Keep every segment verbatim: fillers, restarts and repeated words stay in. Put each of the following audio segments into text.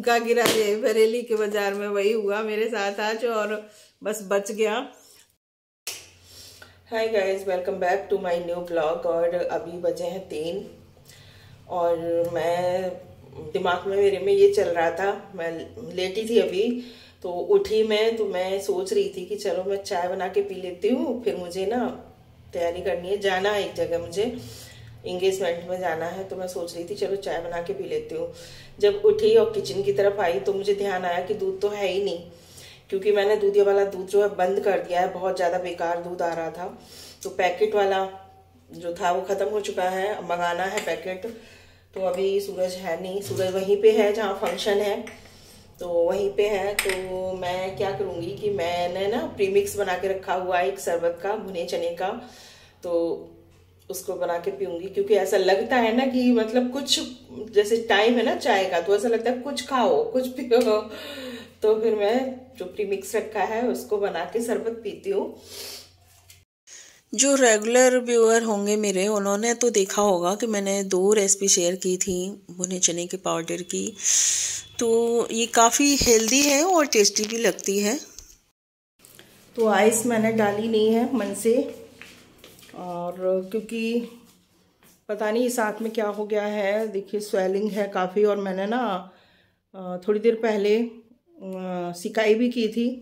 झुमका गिरा दिया बरेली के बाजार में, वही हुआ मेरे साथ आज और बस बच गया। Hi guys, welcome back to my new blog. और अभी बजे हैं तीन और मैं दिमाग में मेरे में ये चल रहा था, मैं लेटी थी अभी तो उठी मैं, तो मैं सोच रही थी कि चलो मैं चाय बना के पी लेती हूँ, फिर मुझे ना तैयारी करनी है, जाना है एक जगह, मुझे इंगेजमेंट में जाना है। तो मैं सोच रही थी चलो चाय बना के पी लेती हूँ। जब उठी और किचन की तरफ आई तो मुझे ध्यान आया कि दूध तो है ही नहीं, क्योंकि मैंने दूधिया वाला दूध जो है बंद कर दिया है, बहुत ज़्यादा बेकार दूध आ रहा था। तो पैकेट वाला जो था वो ख़त्म हो चुका है, मंगाना है पैकेट। तो अभी सूरज है नहीं, सूरज वहीं पे है जहाँ फंक्शन है, तो वहीं पे है। तो मैं क्या करूँगी कि मैंने ना प्रीमिक्स बना के रखा हुआ है एक शरबत का, भुने चने का, तो उसको बना के पीऊँगी। क्योंकि ऐसा लगता है ना कि मतलब कुछ जैसे टाइम है ना चाय का, तो ऐसा लगता है कुछ खाओ कुछ पियो, तो फिर मैं जो प्रीमिक्स रखा है उसको बना के शरबत पीती हूँ। जो रेगुलर व्यूअर होंगे मेरे, उन्होंने तो देखा होगा कि मैंने दो रेसिपी शेयर की थी भुने चने के पाउडर की, तो ये काफ़ी हेल्दी है और टेस्टी भी लगती है। तो आइस मैंने डाली नहीं है मन से, और क्योंकि पता नहीं इस आँख में क्या हो गया है, देखिए स्वेलिंग है काफ़ी। और मैंने ना थोड़ी देर पहले सिकाई भी की थी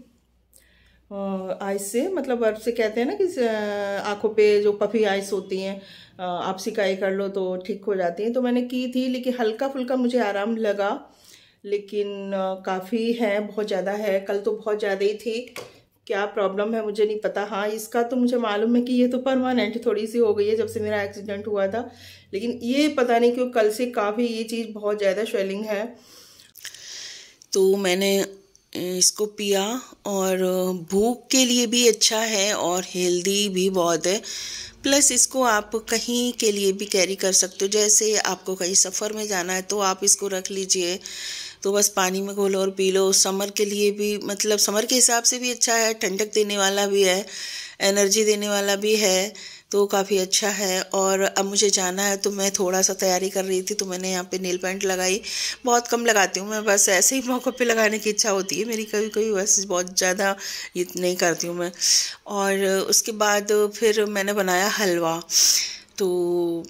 आइस से, मतलब बर्फ से, कहते हैं ना कि आँखों पे जो पफी आइस होती हैं आप सिकाई कर लो तो ठीक हो जाती हैं। तो मैंने की थी, लेकिन हल्का फुल्का मुझे आराम लगा, लेकिन काफ़ी है, बहुत ज़्यादा है। कल तो बहुत ज़्यादा ही थी, क्या प्रॉब्लम है मुझे नहीं पता। हाँ, इसका तो मुझे मालूम है कि ये तो परमानेंट थोड़ी सी हो गई है जब से मेरा एक्सीडेंट हुआ था, लेकिन ये पता नहीं क्यों कल से काफ़ी ये चीज़ बहुत ज़्यादा स्वेलिंग है। तो मैंने इसको पिया और भूख के लिए भी अच्छा है और हेल्दी भी बहुत है। प्लस इसको आप कहीं के लिए भी कैरी कर सकते हो, जैसे आपको कहीं सफ़र में जाना है तो आप इसको रख लीजिए, तो बस पानी में घोलो और पी लो। समर के लिए भी, मतलब समर के हिसाब से भी अच्छा है, ठंडक देने वाला भी है, एनर्जी देने वाला भी है, तो काफ़ी अच्छा है। और अब मुझे जाना है तो मैं थोड़ा सा तैयारी कर रही थी, तो मैंने यहाँ पे नेल पेंट लगाई। बहुत कम लगाती हूँ मैं, बस ऐसे ही मौक़ों पे लगाने की इच्छा होती है मेरी कभी कभी, बस बहुत ज़्यादा ये नहीं करती हूँ मैं। और उसके बाद फिर मैंने बनाया हलवा। तो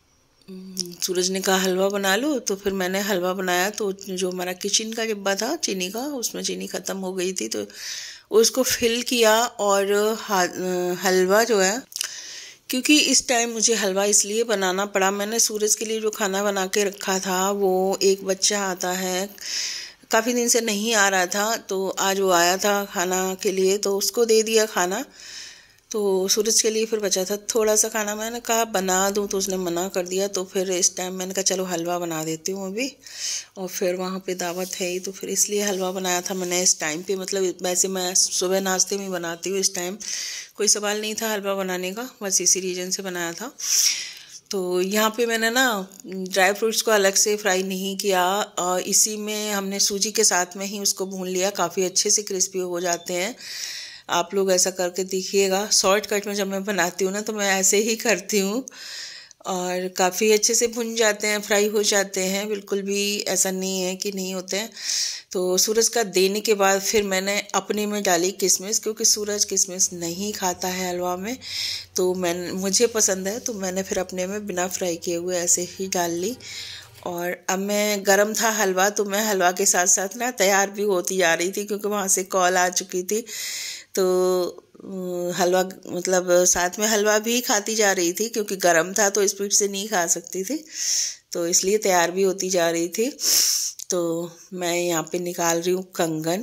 सूरज ने कहा हलवा बना लो, तो फिर मैंने हलवा बनाया। तो जो हमारा किचन का डिब्बा था चीनी का, उसमें चीनी ख़त्म हो गई थी, तो उसको फिल किया। और हलवा जो है, क्योंकि इस टाइम मुझे हलवा इसलिए बनाना पड़ा, मैंने सूरज के लिए जो खाना बना के रखा था, वो एक बच्चा आता है, काफ़ी दिन से नहीं आ रहा था, तो आज वो आया था खाना के लिए, तो उसको दे दिया खाना। तो सूरज के लिए फिर बचा था थोड़ा सा खाना, मैंने कहा बना दूं, तो उसने मना कर दिया। तो फिर इस टाइम मैंने कहा चलो हलवा बना देती हूँ अभी, और फिर वहाँ पे दावत है ही, तो फिर इसलिए हलवा बनाया था मैंने इस टाइम पे। मतलब वैसे मैं सुबह नाश्ते में बनाती हूँ, इस टाइम कोई सवाल नहीं था हलवा बनाने का, बस इसी रीज़न से बनाया था। तो यहाँ पे मैंने ना ड्राई फ्रूट्स को अलग से फ्राई नहीं किया, और इसी में हमने सूजी के साथ में ही उसको भून लिया, काफ़ी अच्छे से क्रिस्पी हो जाते हैं। आप लोग ऐसा करके देखिएगा। शॉर्टकट में जब मैं बनाती हूँ ना तो मैं ऐसे ही करती हूँ, और काफ़ी अच्छे से भुन जाते हैं, फ्राई हो जाते हैं, बिल्कुल भी ऐसा नहीं है कि नहीं होते हैं। तो सूरज का देने के बाद फिर मैंने अपने में डाली किशमिश, क्योंकि सूरज किशमिश नहीं खाता है हलवा में, तो मैं मुझे पसंद है, तो मैंने फिर अपने में बिना फ्राई किए हुए ऐसे ही डाल ली। और अब मैं गरम था हलवा, तो मैं हलवा के साथ साथ ना तैयार भी होती जा रही थी, क्योंकि वहाँ से कॉल आ चुकी थी, तो हलवा मतलब साथ में हलवा भी खाती जा रही थी, क्योंकि गरम था तो स्पीड से नहीं खा सकती थी, तो इसलिए तैयार भी होती जा रही थी। तो मैं यहाँ पे निकाल रही हूँ कंगन,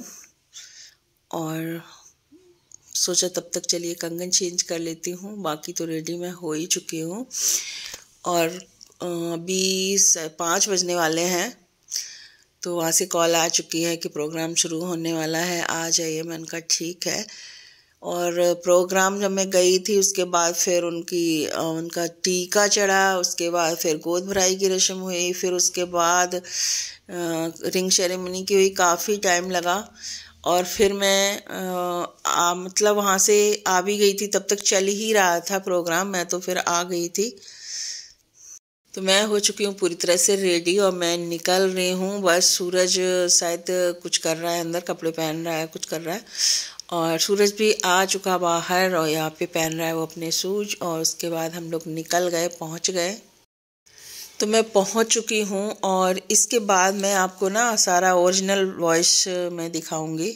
और सोचा तब तक चलिए कंगन चेंज कर लेती हूँ, बाकी तो रेडी मैं हो ही चुकी हूँ। और अभी पाँच बजने वाले हैं, तो वहाँ से कॉल आ चुकी है कि प्रोग्राम शुरू होने वाला है, आ जाइए। मैंने कहा ठीक है। और प्रोग्राम जब मैं गई थी उसके बाद फिर उनकी उनका टीका चढ़ा, उसके बाद फिर गोद भराई की रस्म हुई, फिर उसके बाद रिंग सेरेमनी की हुई, काफ़ी टाइम लगा। और फिर मैं आ, आ, मतलब वहाँ से आ भी गई थी, तब तक चल ही रहा था प्रोग्राम, मैं तो फिर आ गई थी। तो मैं हो चुकी हूँ पूरी तरह से रेडी और मैं निकल रही हूँ। बस सूरज शायद कुछ कर रहा है अंदर, कपड़े पहन रहा है, कुछ कर रहा है। और सूरज भी आ चुका बाहर और यहाँ पे पहन रहा है वो अपने शूज। और उसके बाद हम लोग निकल गए, पहुँच गए। तो मैं पहुँच चुकी हूँ और इसके बाद मैं आपको ना सारा ओरिजिनल वॉइस में दिखाऊंगी।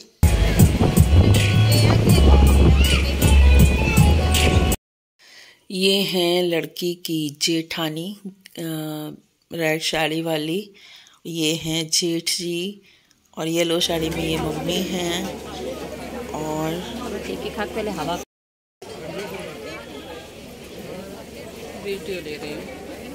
ये हैं लड़की की जेठानी, रेड साड़ी वाली, ये हैं जेठ जी, और येलो साड़ी में ये मम्मी हैं। और पहले हवा वीडियो ले रही हूँ।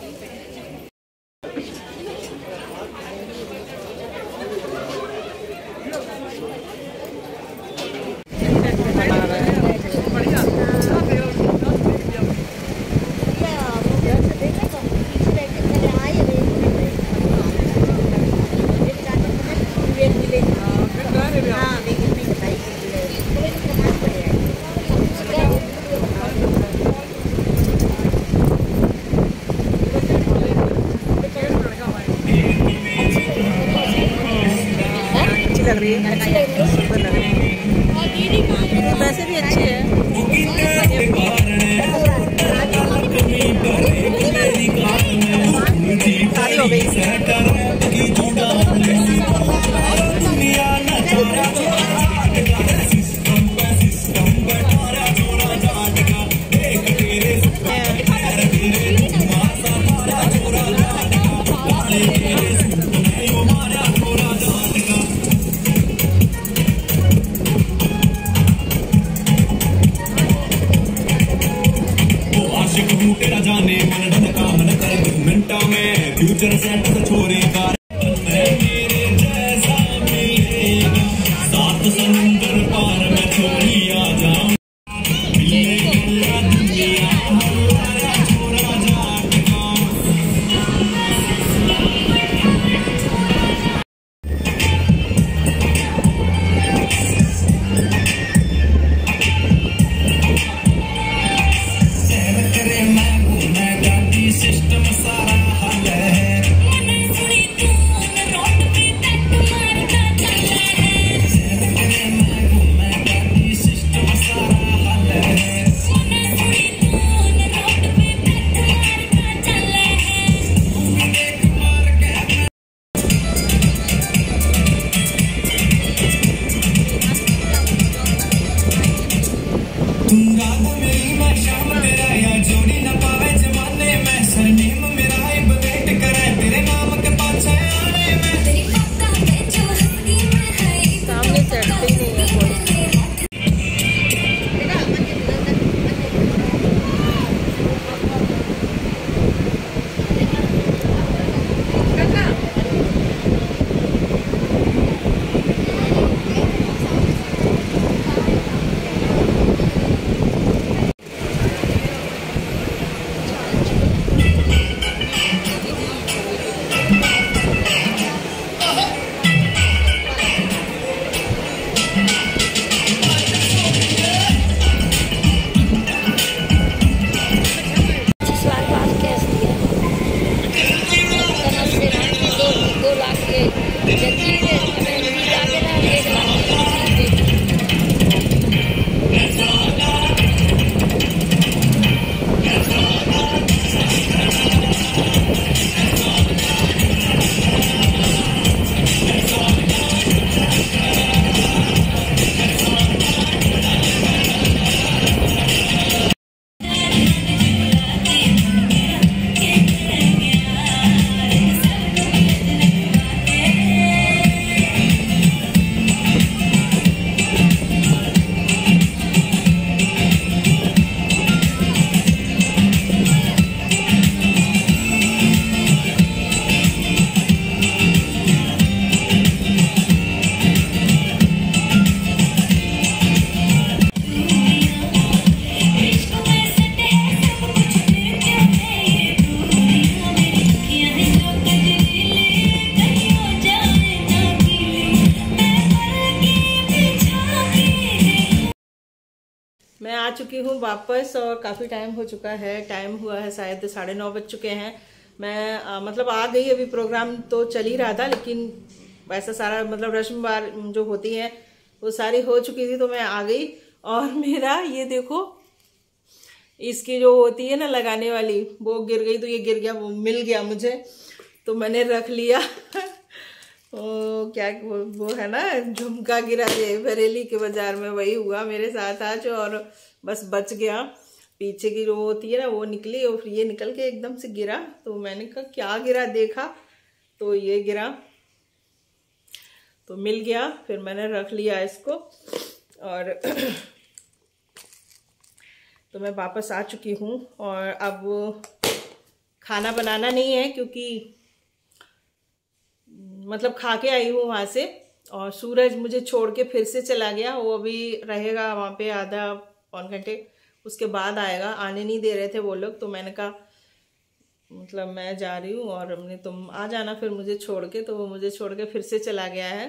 लग रही है, सुंदर लग रही है, वैसे भी अच्छी है। शादी हो गई। तेरा जाने मन काम न कर मिनटा में फ्यूचर सेट छोरे का मेरे जैसा मिलेगा सात समुंदर पार में छोड़ी आ जाऊं मैं आ चुकी हूँ वापस और काफ़ी टाइम हो चुका है। टाइम हुआ है शायद साढ़े नौ बज चुके हैं। मैं आ, मतलब आ गई। अभी प्रोग्राम तो चल ही रहा था, लेकिन वैसा सारा मतलब रस्म वार जो होती है वो सारी हो चुकी थी, तो मैं आ गई। और मेरा ये देखो, इसकी जो होती है ना लगाने वाली, वो गिर गई, तो ये गिर गया, वो मिल गया मुझे, तो मैंने रख लिया। ओ क्या वो, वो है ना झुमका गिरा, ये बरेली के बाजार में वही हुआ मेरे साथ आज। और बस बच गया, पीछे की जो होती है ना वो निकली, और फिर ये निकल के एकदम से गिरा। तो मैंने कहा क्या गिरा, देखा तो ये गिरा, तो मिल गया। फिर मैंने रख लिया इसको। और तो मैं वापस आ चुकी हूँ, और अब खाना बनाना नहीं है, क्योंकि मतलब खा के आई हूँ वहाँ से। और सूरज मुझे छोड़ के फिर से चला गया, वो अभी रहेगा वहाँ पे आधा पौन घंटे, उसके बाद आएगा। आने नहीं दे रहे थे वो लोग, तो मैंने कहा मतलब मैं जा रही हूँ और हमने तुम आ जाना फिर मुझे छोड़ के, तो वो मुझे छोड़ के फिर से चला गया है।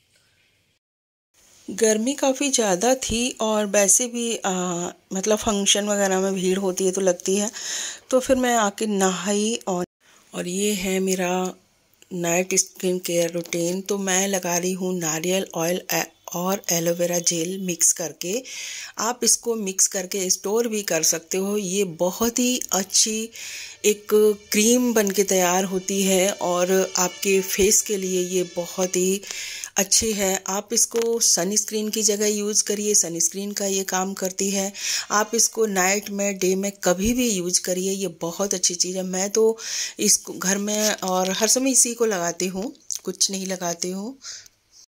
गर्मी काफ़ी ज़्यादा थी, और वैसे भी आ, मतलब फंक्शन वगैरह में भीड़ होती है तो लगती है। तो फिर मैं आके नहाई, और और ये है मेरा नाइट स्किन केयर रूटीन। तो मैं लगा रही हूँ नारियल ऑयल और एलोवेरा जेल मिक्स करके। आप इसको मिक्स करके स्टोर भी कर सकते हो। ये बहुत ही अच्छी एक क्रीम बन के तैयार होती है, और आपके फेस के लिए ये बहुत ही अच्छी है। आप इसको सनस्क्रीन की जगह यूज़ करिए, सनस्क्रीन का ये काम करती है। आप इसको नाइट में, डे में कभी भी यूज़ करिए, ये बहुत अच्छी चीज़ है। मैं तो इसको घर में और हर समय इसी को लगाती हूँ, कुछ नहीं लगाती हूँ।